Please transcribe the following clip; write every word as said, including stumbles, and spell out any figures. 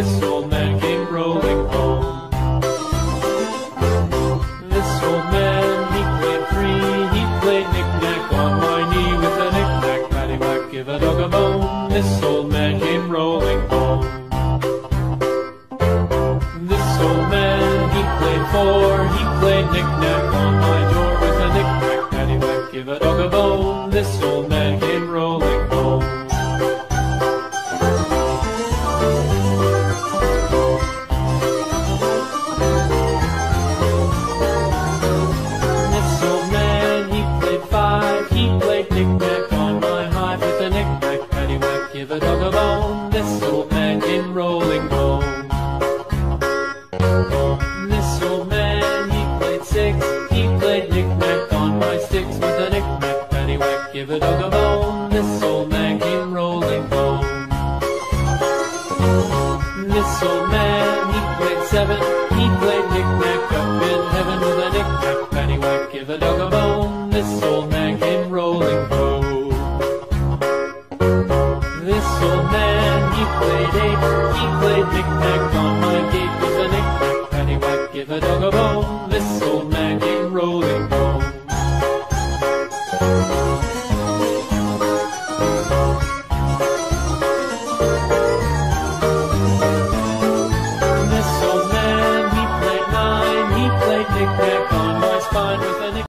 this old man came rolling home. This old man, he played free, he played knick-knack on my knee with a knick-knack, paddywhack, give a dog a bone. This old man came rolling home. This old man, he played four, he played knick-knack on my door with a knick-knack, paddywhack, give a dog a bone. This old man came rolling home. This old man, he played five, he played knick-knack on my hive with a knick-knack, paddywhack, give a dog a bone. This old man came rolling home. This old man, he played six, he played knick-knack on my sticks with a knick-knack, paddywhack, give a dog a bone. This old man came rolling home. This old man, he played seven, he played knick-knack up in heaven with a knick-knack, paddywhack, give a dog a bone. This old man came rolling home. This old man, he played eight, he played knick-knack on my gate with a knick-knack, paddywhack, give a dog a bone. This old man came rolling home. This old man, he played nine, he played knick-knack on my spine with a knick-knack.